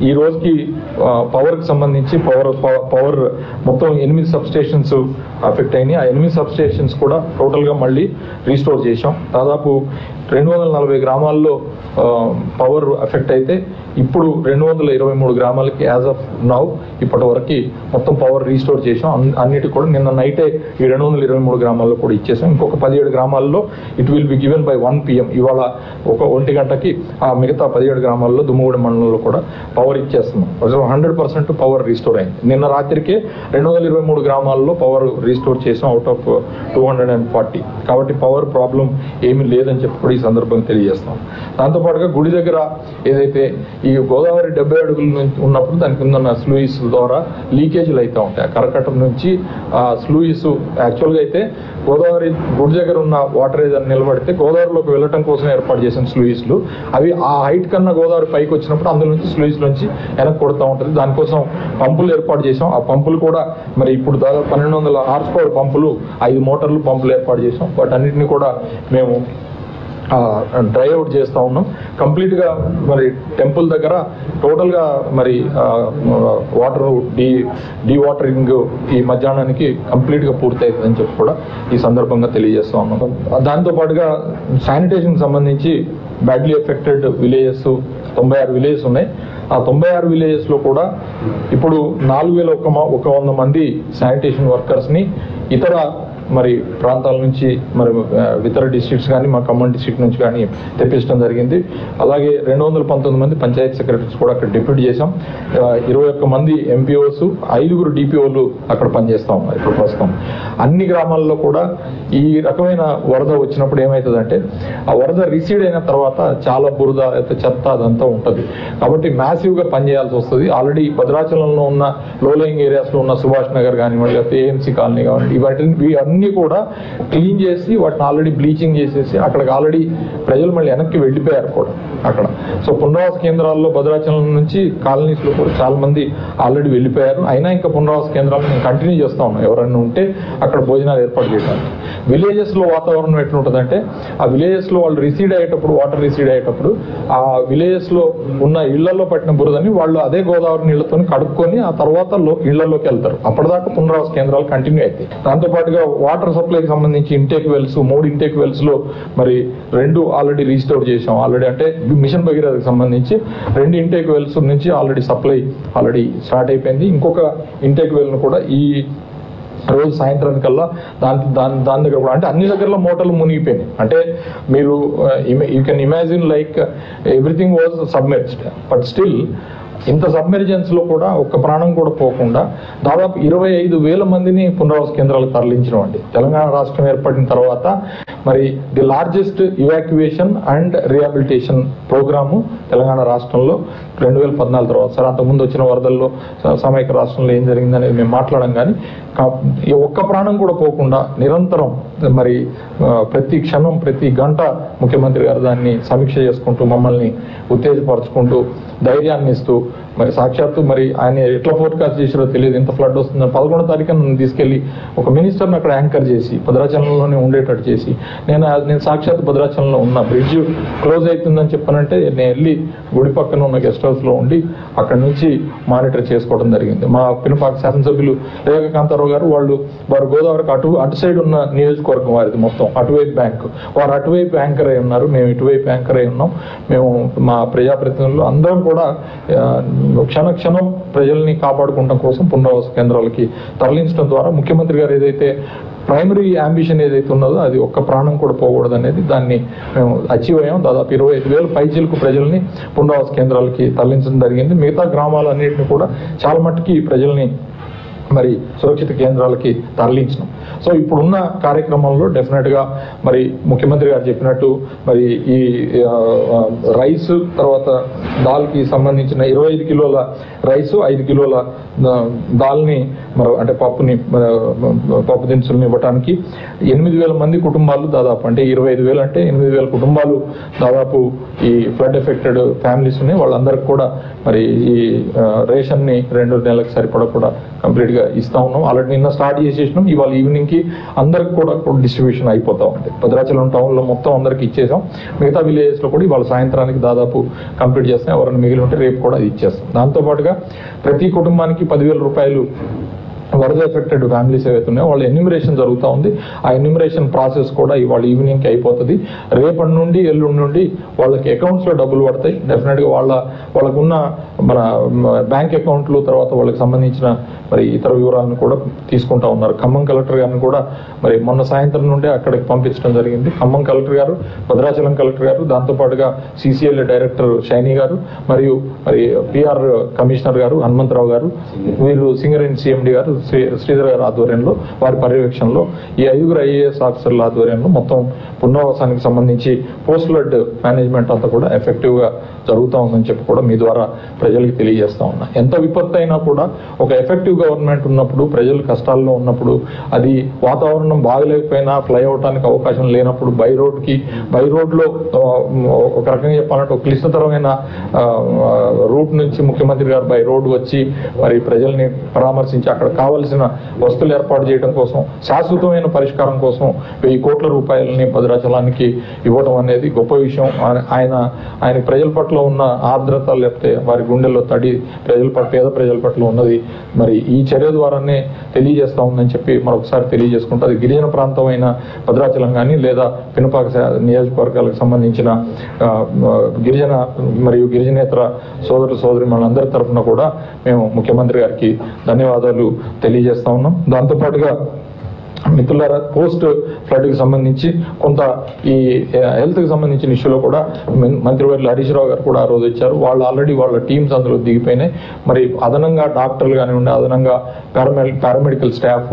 ఈ రోజుకి పవర్కి సంబంధించి పవర్ మొత్తం 8 సబ్స్టేషన్స్ అఫెక్ట్ అయినాయి. ఆ 8 సబ్స్టేషన్స్ కూడా టోటల్గా మళ్ళీ రీస్టోర్ చేశాం. దాదాపు 240 గ్రామాల్లో పవర్ ఎఫెక్ట్ అయితే ఇప్పుడు 223 గ్రామాలకి యాజ్ ఆఫ్ నౌ ఇప్పటి వరకు మొత్తం పవర్ రీస్టోర్ చేసాం. అన్నిటి కూడా నిన్న నైటే ఈ 223 గ్రామాల్లో కూడా ఇచ్చేసాం. ఇంకొక 17 గ్రామాల్లో it will be given by 1 PM. ఇవాళ ఒక 1 గంటకి ఆ మిగతా 17 గ్రామాల్లో దుమ్ముగూడెం మండలంలో కూడా పవర్ ఇచ్చేస్తున్నాం. 100% పవర్ రీస్టోర్ అయింది. నిన్న రాత్రికే 223 గ్రామాల్లో పవర్ రీస్టోర్ చేసాం అవుట్ ఆఫ్ 240. కాబట్టి పవర్ ప్రాబ్లం ఏమీ లేదని చెప్పి కూడా ఈ సందర్భంగా తెలియజేస్తాం. దాంతోపాటుగా గుడి దగ్గర ఏదైతే ఈ గోదావరి 70 అడుగుల నుంచి ఉన్నప్పుడు దాని కింద ఉన్న స్లూయిస్ ద్వారా లీకేజీలు అవుతూ ఉంటాయి. కరకట్టం నుంచి స్లూయిస్ యాక్చువల్గా అయితే గోదావరి గుడి దగ్గర ఉన్న వాటర్ ఏదైనా నిలబడితే గోదావరిలోకి వెళ్ళటం కోసం ఏర్పాటు చేసిన స్లూయిస్లు అవి ఆ హైట్ కన్నా గోదావరి పైకి వచ్చినప్పుడు అందులో నుంచి స్లూయిస్ నుంచి వెనక్కి కొడుతూ ఉంటుంది. దానికోసం పంపులు ఏర్పాటు చేసాం. ఆ పంపులు కూడా మరి ఇప్పుడు దాదాపు 1200 హార్స్ పవర్ పంపులు 5 మోటార్లు పంపులు ఏర్పాటు చేసాం. వాటన్నిటిని కూడా మేము డ్రై అవుట్ చేస్తూ ఉన్నాం. కంప్లీట్గా మరి టెంపుల్ దగ్గర టోటల్గా మరి వాటర్ డీవాటరింగ్ ఈ మధ్యాహ్నానికి కంప్లీట్గా పూర్తి అవుతుందని చెప్పి కూడా ఈ సందర్భంగా తెలియజేస్తూ ఉన్నాం. దాంతోపాటుగా శానిటేషన్కి సంబంధించి బ్యాడ్లీ ఎఫెక్టెడ్ విలేజెస్ 96 విలేజెస్ ఉన్నాయి. ఆ 96 విలేజెస్లో కూడా ఇప్పుడు 4100 మంది శానిటేషన్ వర్కర్స్ని ఇతర మరి ప్రాంతాల నుంచి మరి ఇతర డిస్ట్రిక్ట్స్ కానీ మా ఖమ్మం డిస్ట్రిక్ట్ నుంచి కానీ తెప్పించడం జరిగింది. అలాగే 219 మంది పంచాయత్ సెక్రటరీస్ కూడా అక్కడ డిప్యూట్ చేశాం. 21 మంది ఎంపీఓస్, 5 DPOలు అక్కడ పనిచేస్తాం. ఇప్పుడు ప్రస్తుతం అన్ని గ్రామాల్లో కూడా ఈ రకమైన వరద వచ్చినప్పుడు ఏమవుతుందంటే ఆ వరద రిసీడ్ అయిన తర్వాత చాలా బురద అయితే చెత్త అదంతా ఉంటుంది. కాబట్టి మ్యాసివ్గా పనిచేయాల్సి వస్తుంది. ఆల్రెడీ భద్రాచలంలో ఉన్న లోలయింగ్ ఏరియాస్లో ఉన్న సుభాష్ నగర్ కానివ్వండి, లేకపోతే ఏఎంసీ కాలనీ కానివ్వండి, అన్ని కూడా క్లీన్ చేసి వాటిని ఆల్రెడీ బ్లీచింగ్ చేసేసి అక్కడికి ఆల్రెడీ ప్రజలు మళ్ళీ వెనక్కి వెళ్ళిపోయారు కూడా అక్కడ. సో పునరావాస కేంద్రాల్లో భద్రాచలం నుంచి కాలనీస్లో కూడా చాలా మంది ఆల్రెడీ వెళ్ళిపోయారు. అయినా ఇంకా పునరావాస కేంద్రాలు మేము కంటిన్యూ చేస్తా ఉన్నాం. ఎవరైనా ఉంటే అక్కడ భోజనాలు ఏర్పాటు చేయడానికి. విలేజెస్లో వాతావరణం ఎట్లుంటుందంటే ఆ విలేజెస్లో వాళ్ళు రిసీడ్ అయ్యేటప్పుడు, వాటర్ రిసీడ్ అయ్యేటప్పుడు ఆ విలేజెస్లో ఉన్న ఇళ్లలో పట్టిన బురదని వాళ్ళు అదే గోదావరి నీళ్లతో కడుక్కొని ఆ తర్వాత ఇళ్లలోకి వెళ్తారు. అప్పటిదాకా పునరావాస కేంద్రాలు కంటిన్యూ అవుతాయి. దాంతోపాటుగా వాటర్ సప్లైకి సంబంధించి ఇంటేక్ వెల్స్ 3 ఇంటేక్ వెల్స్ లో మరి 2 ఆల్రెడీ రీస్టోర్ చేసాం. ఆల్రెడీ అంటే మిషన్ భగీరథకి సంబంధించి 2 ఇంటేక్ వెల్స్ నుంచి ఆల్రెడీ సప్లై స్టార్ట్ అయిపోయింది. ఇంకొక ఇంటేక్ వెల్ ను కూడా ఈ రోజు సాయంత్రానికల్లా దాని దగ్గర కూడా అంటే అన్ని దగ్గరలో మోటార్లు మునిగిపోయినాయి. అంటే మీరు you can imagine like everything was submerged. But still ఇంత సబ్మెర్జెన్స్ లో కూడా ఒక్క ప్రాణం కూడా పోకుండా దాదాపు 25,000 మందిని పునరావాస కేంద్రాలకు తరలించడం అండి. తెలంగాణ రాష్ట్రం ఏర్పడిన తర్వాత మరి the largest evacuation and rehabilitation programme Telangana రాష్ట్రంలో 2014 తర్వాత. సార్ అంతకుముందు వచ్చిన వరదల్లో సమైక్య రాష్ట్రంలో ఏం జరిగిందనేది మేము మాట్లాడడం, కానీ ఒక్క ప్రాణం కూడా పోకుండా నిరంతరం మరి ప్రతి క్షణం ప్రతి గంట ముఖ్యమంత్రి గారు దాన్ని సమీక్ష చేసుకుంటూ మమ్మల్ని ఉత్తేజపరచుకుంటూ ధైర్యాన్ని ఇస్తూ మరి సాక్షాత్తు మరి ఆయన ఎట్లా ఫోర్కాస్ట్ చేసారో తెలియదు. ఇంత ఫ్లడ్ వస్తుందని 11వ తారీఖున నన్ను తీసుకెళ్లి ఒక మినిస్టర్ని అక్కడ యాంకర్ చేసి భద్రాచలంలోనే ఉండేటట్టు చేసి నేను సాక్షాత్ భద్రాచలంలో ఉన్న బ్రిడ్జ్ క్లోజ్ అవుతుందని చెప్పానంటే నేను వెళ్ళి గుడి పక్కన ఉన్న గెస్ట్ హౌస్ లో ఉండి అక్కడ నుంచి మానిటర్ చేసుకోవడం జరిగింది. మా పినపాక శాసనసభ్యులు రేఖకాంతారావు గారు వారు గోదావరికి అటు సైడ్ ఉన్న నియోజకవర్గం వారిది మొత్తం అటువైపు బ్యాంక్, వారు అటువైపు యాంకర్ అయి ఉన్నారు, మేము ఇటువైపు యాంకర్ అయి ఉన్నాం. మేము మా ప్రజాప్రతినిధులు అందరం కూడా క్షణక్షణం ప్రజల్ని కాపాడుకోవడం కోసం పునరావాస కేంద్రాలకి తరలించడం ద్వారా ముఖ్యమంత్రి గారు ఏదైతే ప్రైమరీ అంబిషన్ ఏదైతే ఉన్నదో అది ఒక్క ప్రాణం కూడా పోకూడదు అనేది దాన్ని మేము అచీవ్ అయ్యాం. దాదాపు 25,000 పైచీలకు ప్రజల్ని పునరావాస కేంద్రాలకి తరలించడం జరిగింది. మిగతా గ్రామాలన్నింటినీ కూడా చాలా మట్టుకి ప్రజల్ని మరి సురక్షిత కేంద్రాలకి తరలించినాం. సో ఇప్పుడున్న కార్యక్రమంలో డెఫినెట్గా మరి ముఖ్యమంత్రి గారు చెప్పినట్టు మరి ఈ రైస్ తర్వాత దాల్కి సంబంధించిన 25 కిలోల రైసు 5 కిలోల దాల్ని మరి అంటే పప్పు దినుసులను ఇవ్వడానికి 8,000 మంది కుటుంబాలు దాదాపు అంటే 25,000 అంటే 8,000 కుటుంబాలు దాదాపు ఈ ఫ్లడ్ ఎఫెక్టెడ్ ఫ్యామిలీస్ ఉన్నాయి. వాళ్ళందరికీ కూడా మరి ఈ రేషన్ని 2 నెలలకు సరిపడా కూడా కంప్లీట్గా ఇస్తా ఉన్నాం. ఆల్రెడీ నిన్న స్టార్ట్ చేసేసినాం. ఇవాళ ఈవినింగ్ ఈవినింగ్కి అందరికి కూడా డిస్ట్రిబ్యూషన్ అయిపోతూ ఉంది. భద్రాచలం టౌన్లో మొత్తం అందరికి ఇచ్చేసాం. మిగతా విలేజెస్లో కూడా ఇవాళ సాయంత్రానికి దాదాపు కంప్లీట్ చేస్తాం. ఎవరైనా మిగిలి ఉంటే రేపు కూడా అది ఇచ్చేస్తాం. దాంతోపాటుగా ప్రతి కుటుంబానికి 10,000 రూపాయలు వరద ఎఫెక్టెడ్ ఫ్యామిలీస్ ఏవైతే ఉన్నాయో వాళ్ళ ఎన్యూమరేషన్ జరుగుతూ ఉంది. ఆ ఎన్యూమరేషన్ ప్రాసెస్ కూడా ఇవాళ ఈవినింగ్కి అయిపోతుంది. రేపటి నుండి ఎల్లుండి నుండి వాళ్ళకి అకౌంట్స్లో డబ్బులు పడతాయి. డెఫినెట్గా వాళ్ళకున్న మన బ్యాంక్ అకౌంట్లు, తర్వాత వాళ్ళకి సంబంధించిన మరి ఇతర వివరాలను కూడా తీసుకుంటా ఉన్నారు. ఖమ్మం కలెక్టర్ గారిని కూడా మరి మొన్న సాయంత్రం నుండే అక్కడికి పంపించడం జరిగింది. ఖమ్మం కలెక్టర్ గారు, భద్రాచలం కలెక్టర్ గారు, దాంతోపాటుగా CCLA డైరెక్టర్ షైనీ గారు, మరియు మరి PR కమిషనర్ గారు హనుమంతరావు గారు, వీరు సింగరేణి CMD గారు శ్రీధర్ గారి ఆధ్వర్యంలో, వారి పర్యవేక్షణలో ఈ 5 IAS ఆఫీసర్ల ఆధ్వర్యంలో మొత్తం పునరావాసానికి సంబంధించి పోస్ట్ ఫ్లడ్ మేనేజ్మెంట్ అంతా కూడా ఎఫెక్టివ్గా జరుగుతూ ఉందని చెప్పి కూడా మీ ద్వారా ప్రజలకు తెలియజేస్తా ఉన్నా. ఎంత విపత్తు అయినా కూడా ఒక ఎఫెక్టివ్ గవర్నమెంట్ ఉన్నప్పుడు, ప్రజలు కష్టాల్లో ఉన్నప్పుడు, అది వాతావరణం బాగలేకపోయినా ఫ్లై అవటానికి అవకాశం లేనప్పుడు బై రోడ్లో ఒక రకంగా చెప్పాలంటే ఒక క్లిష్టతరమైన రూట్ నుంచి ముఖ్యమంత్రి గారు బై రోడ్ వచ్చి మరి ప్రజల్ని పరామర్శించి అక్కడ కావలసిన వస్తువులు ఏర్పాటు చేయడం కోసం, శాశ్వతమైన పరిష్కారం కోసం 1000 కోట్ల రూపాయలని భద్రాచలానికి ఇవ్వడం అనేది గొప్ప విషయం. ఆయన ప్రజల పట్ల ఉన్న ఆర్ద్రత, లేకపోతే వారి గుండెల్లో తడి పేద ప్రజల పట్ల ఉన్నది మరి ఈ చర్య ద్వారానే తెలియజేస్తా ఉందని చెప్పి మరొకసారి తెలియజేసుకుంటూ, అది గిరిజన ప్రాంతమైన భద్రాచలం కానీ లేదా పినపాక నియోజకవర్గాలకు సంబంధించిన గిరిజన మరియు గిరిజనేతర సోదరి మనందరి తరఫున కూడా మేము ముఖ్యమంత్రి గారికి ధన్యవాదాలు తెలియజేస్తా ఉన్నాం. దాంతోపాటుగా మిత్రులారా, పోస్ట్ ఫ్లడ్కి సంబంధించి కొంత ఈ హెల్త్కి సంబంధించిన ఇష్యూలో కూడా మంత్రివర్యులు హరీష్ రావు గారు కూడా ఆ రోజు వచ్చారు. వాళ్ళు ఆల్రెడీ వాళ్ళ టీమ్స్ అందులో దిగిపోయినాయి. మరి అదనంగా డాక్టర్లు కానివ్వండి, అదనంగా పారామెడికల్ స్టాఫ్,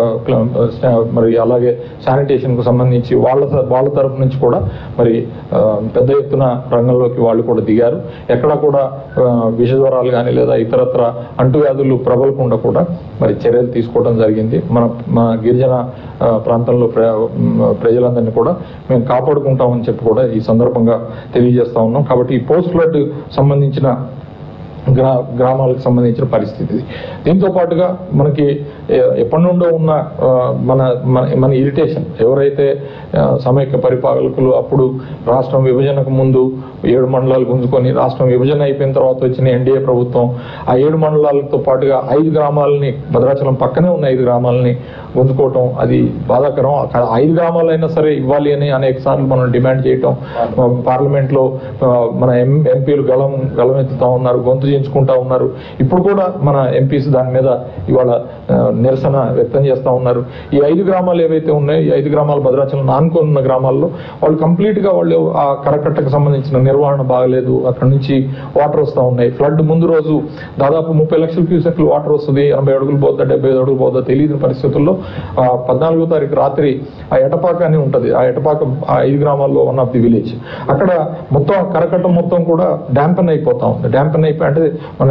మరి అలాగే శానిటేషన్కు సంబంధించి వాళ్ళ తరఫు నుంచి కూడా మరి పెద్ద ఎత్తున రంగంలోకి వాళ్ళు కూడా దిగారు. ఎక్కడా కూడా విషజ్వరాలు కానీ లేదా ఇతరత్ర అంటువ్యాధులు ప్రబలకుండా కూడా మరి చర్యలు తీసుకోవడం జరిగింది. మన గిరిజన ప్రాంతంలో ప్రజలందరినీ కూడా మేము కాపాడుకుంటామని చెప్పి కూడా ఈ సందర్భంగా తెలియజేస్తా ఉన్నాం. కాబట్టి ఈ పోస్ట్ ఫ్లడ్ సంబంధించిన గ్రామాలకు సంబంధించిన పరిస్థితి. దీంతో పాటుగా మనకి ఎప్పటి నుండో ఉన్న మన ఇరిటేషన్, ఎవరైతే సమైక్య పరిపాలకులు అప్పుడు రాష్ట్రం విభజనకు ముందు 7 మండలాలు గుంజుకొని రాష్ట్రం విభజన అయిపోయిన తర్వాత వచ్చిన NDA ప్రభుత్వం ఆ 7 మండలాలతో పాటుగా 5 గ్రామాలని, భద్రాచలం పక్కనే ఉన్న 5 గ్రామాలని గుంజుకోవటం అది బాధాకరం. అక్కడ 5 గ్రామాలైనా సరే ఇవ్వాలి అని అనేక సార్లు మనం డిమాండ్ చేయటం, పార్లమెంట్లో మన ఎంపీలు గళమెత్తుతా ఉన్నారు, గొంతు చేయించుకుంటా ఉన్నారు. ఇప్పుడు కూడా మన ఎంపీస్ దాని మీద ఇవాళ నిరసన వ్యక్తం చేస్తూ ఉన్నారు. ఈ 5 గ్రామాలు ఏవైతే ఉన్నాయో, ఈ 5 గ్రామాలు భద్రాచలం ఆనుకొని ఉన్న గ్రామాల్లో వాళ్ళు కంప్లీట్గా వాళ్ళు ఆ కరకట్టకు సంబంధించిన నిర్వహణ బాగలేదు. అక్కడ నుంచి వాటర్ వస్తూ ఉన్నాయి. ఫ్లడ్ ముందు రోజు దాదాపు 30 లక్షల క్యూసెక్లు వాటర్ వస్తుంది. 80 అడుగులు పోద్దా 75 అడుగులు పోద్దా తెలియని పరిస్థితుల్లో 14వ తారీఖు రాత్రి ఆ ఎటపాక అని ఉంటుంది. ఆ ఎటపాక ఆ 5 గ్రామాల్లో వన్ ఆఫ్ ది విలేజ్, అక్కడ మొత్తం కరకట్టం మొత్తం కూడా డ్యాంపెన్ అయిపోతా ఉంది. డ్యాంపెన్ అయిపోయి అంటే మన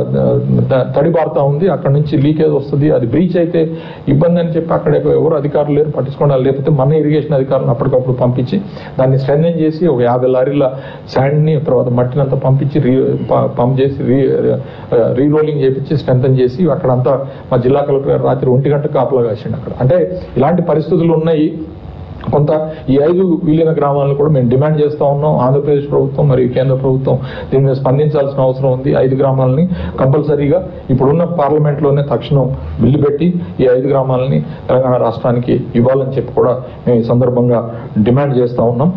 తడి పారుతా ఉంది. అక్కడ నుంచి లీకేజ్ వస్తుంది. అది బ్రీచ్ అయితే ఇబ్బంది అని చెప్పి అక్కడ ఎవరు అధికారులు లేరు పట్టించుకోవడం. లేకపోతే మన ఇరిగేషన్ అధికారులను అప్పటికప్పుడు పంపించి దాన్ని స్ట్రెంథెన్ చేసి ఒక 50 లారీల శాండ్ని తర్వాత మట్టిని అంతా పంపించి పంప్ చేసి రీరోలింగ్ చేపించి స్ట్రెంథెన్ చేసి అక్కడంతా మా జిల్లా కలెక్టర్ గారు రాత్రి 1 గంట కాపలా కాసిండు అక్కడ. అంటే ఇలాంటి పరిస్థితులు ఉన్నాయి. కొంత ఈ 5 విలీన గ్రామాలను కూడా మేము డిమాండ్ చేస్తూ ఉన్నాం. ఆంధ్రప్రదేశ్ ప్రభుత్వం మరియు కేంద్ర ప్రభుత్వం దీని మీద స్పందించాల్సిన అవసరం ఉంది. 5 గ్రామాలని కంపల్సరీగా ఇప్పుడున్న పార్లమెంట్లోనే తక్షణం బిల్లు పెట్టి ఈ 5 గ్రామాలని తెలంగాణ రాష్ట్రానికి ఇవ్వాలని చెప్పి కూడా మేము ఈ సందర్భంగా డిమాండ్ చేస్తూ ఉన్నాం.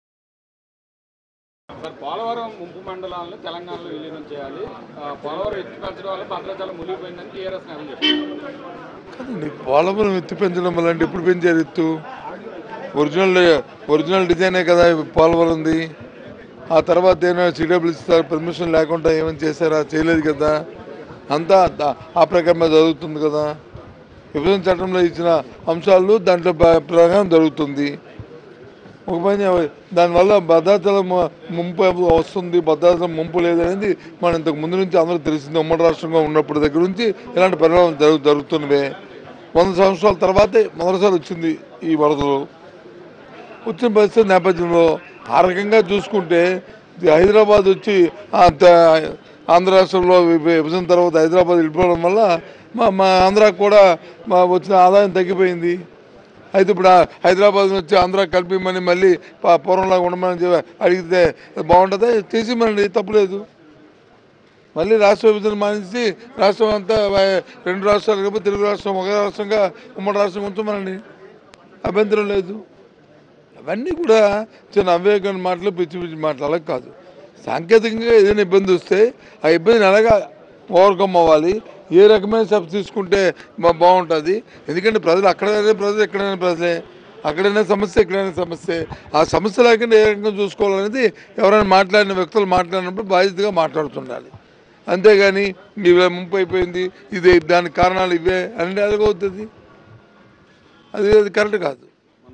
పోలవరం ముంపు మండలాలను తెలంగాణలో విలీనం చేయాలి. పోలవరం ఎత్తి పెంచడం వల్ల భద్రాచలం మునిగిపోయిందని టీఆర్ఎస్ కదండి. పోలవరం ఎత్తి పెంచడం వల్ల అంటే ఎప్పుడు పెంచారు ఎత్తు? ఒరిజినల్ డిజైనే కదా పోలవరంది. ఆ తర్వాత ఏమైనా CWC పర్మిషన్ లేకుండా ఏమైనా చేశారా? చేయలేదు కదా. అంతా ఆ ప్రకారం జరుగుతుంది కదా. విభజన చట్టంలో ఇచ్చిన అంశాలు దాంట్లో ప్రకారం జరుగుతుంది. ఒక పని దానివల్ల భద్రాచలం ముంపు వస్తుంది, భద్రాచలం ముంపు లేదనేది మనం ఇంతకు ముందు నుంచి అందరూ తెలిసింది. ఉమ్మడి రాష్ట్రంగా ఉన్నప్పటి దగ్గర నుంచి ఇలాంటి పరిణామాలు జరుగుతున్నవే. 100 సంవత్సరాల తర్వాతే మొదటిసారి వచ్చింది ఈ వరదలు. వచ్చిన పరిస్థితి నేపథ్యంలో ఆ రకంగా చూసుకుంటే హైదరాబాద్ వచ్చి ఆంధ్ర రాష్ట్రంలో విభజన తర్వాత హైదరాబాద్ వెళ్ళిపోవడం వల్ల మా ఆంధ్రాకు కూడా వచ్చిన ఆదాయం తగ్గిపోయింది. అయితే ఇప్పుడు హైదరాబాద్ వచ్చి ఆంధ్ర కలిపిమని మళ్ళీ పూర్వంలాగా ఉండమని అడిగితే బాగుంటుందా? చేసిమనండి, తప్పులేదు. మళ్ళీ రాష్ట్ర విభజన మానేసి రాష్ట్రం అంతా 2 రాష్ట్రాలు కాబట్టి తెలుగు రాష్ట్రం ఒక రాష్ట్రంగా ఉమ్మడి రాష్ట్రం ఉంచమనండి, అభ్యంతరం లేదు. అవన్నీ కూడా చిన్న అవివేకమైన మాటలు, పిచ్చి పిచ్చి మాటలు. అలా కాదు. సాంకేతికంగా ఏదైనా ఇబ్బంది వస్తే ఆ ఇబ్బందిని ఎలాగా ఓవర్కమ్ అవ్వాలి, ఏ రకమైన స్టెప్స్ తీసుకుంటే బాగుంటుంది. ఎందుకంటే ప్రజలు అక్కడైనా ప్రజలు, ఎక్కడైనా ప్రజలే. అక్కడైనా సమస్య, ఎక్కడైనా సమస్య. ఆ సమస్య లేకుండా ఏ రకంగా చూసుకోవాలనేది ఎవరైనా మాట్లాడిన వ్యక్తులు మాట్లాడినప్పుడు బాధ్యతగా మాట్లాడుతుండాలి. అంతేగాని ఇవే ముంపు అయిపోయింది, ఇది దానికి కారణాలు ఇవే అంటే ఎలాగవుతుంది? అది కరెక్ట్ కాదు.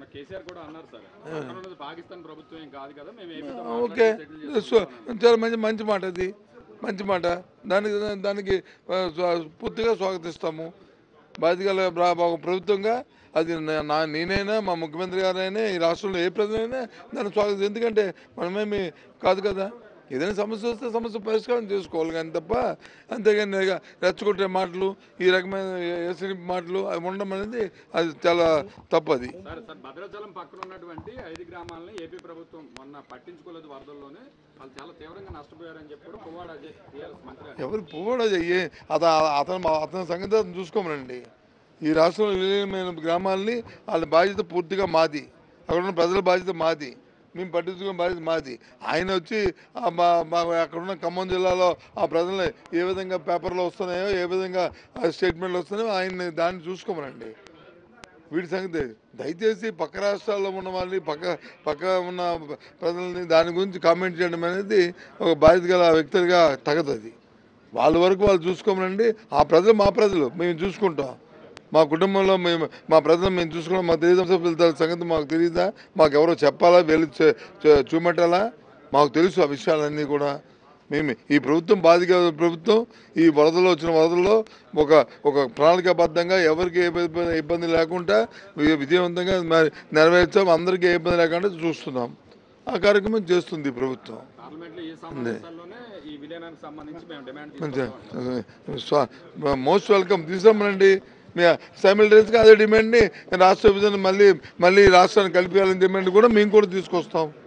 ఓకే, చాలా మంచి మాట. అది మంచి మాట. దానికి పూర్తిగా స్వాగతిస్తాము. బాధ్యత ప్రభుత్వంగా అది నేనైనా మా ముఖ్యమంత్రి గారైనా ఈ రాష్ట్రంలో ఏ ప్రజలైనా దాన్ని స్వాగతిస్తాం. ఎందుకంటే మనమేమి కాదు కదా. ఏదైనా సమస్య వస్తే సమస్య పరిష్కారం చేసుకోవాలి కానీ తప్ప అంతేగాని రెచ్చగొట్టే మాటలు, ఈ రకమైన ఎసిడి మాటలు అవి ఉండడం అనేది అది చాలా తప్పది. భద్రాచలం పక్కన ఉన్నటువంటి 5 గ్రామాలని ఏపీ ప్రభుత్వం మొన్న పట్టించుకోలేదు, వరదల్లోనే వాళ్ళు చాలా తీవ్రంగా నష్టపోయారని చెప్పారు పువ్వాడ అజయ్ మంత్రి. ఎవరు పువ్వాడ అజయ్? అతని సంగతి అతను చూసుకోమనండి. ఈ రాష్ట్రంలో విలీనమైన గ్రామాలని వాళ్ళ బాధ్యత పూర్తిగా మాది, అక్కడ ఉన్న ప్రజల బాధ్యత మాది, మేము పట్టించుకునే బాధ్యత మాది. ఆయన వచ్చి అక్కడున్న ఖమ్మం జిల్లాలో ఆ ప్రజలు ఏ విధంగా పేపర్లో వస్తున్నాయో, ఏ విధంగా స్టేట్మెంట్లు వస్తున్నాయో ఆయన దాన్ని చూసుకోమనండి. వీటి సంగతి దయచేసి పక్క రాష్ట్రాల్లో ఉన్న వాళ్ళని, పక్క ఉన్న ప్రజల్ని దాని గురించి కామెంట్ చేయడం అనేది ఒక బాధ్యత గల వ్యక్తులుగా తగదు. అది వాళ్ళ వరకు వాళ్ళు చూసుకోమనండి. ఆ ప్రజలు మా ప్రజలు, మేము చూసుకుంటాం. మా కుటుంబంలో మా ప్రజలు మేము చూసుకున్నాం. మాకు తెలియదు సంగతి మాకు తెలియదా? మాకు ఎవరో చెప్పాలా, వెళ్ళి చూపెట్టాలా? మాకు తెలుసు ఆ విషయాలన్నీ కూడా. మేము ఈ ప్రభుత్వం బాధిక ప్రభుత్వం ఈ వచ్చిన వరదల్లో ఒక ప్రణాళికాబద్ధంగా ఎవరికి ఏ ఇబ్బంది లేకుండా విజయవంతంగా నెరవేర్చాం. అందరికీ ఏ ఇబ్బంది లేకుండా చూస్తున్నాం. ఆ కార్యక్రమం చేస్తుంది ప్రభుత్వం. Most welcome. తీసుకురమ్మనండి. సైమిల్టేనియస్గా అదే డిమాండ్ని రాష్ట్ర విభజన మళ్ళీ రాష్ట్రాన్ని కలిపేయాలని డిమాండ్ కూడా మేము కూడా తీసుకొస్తాం.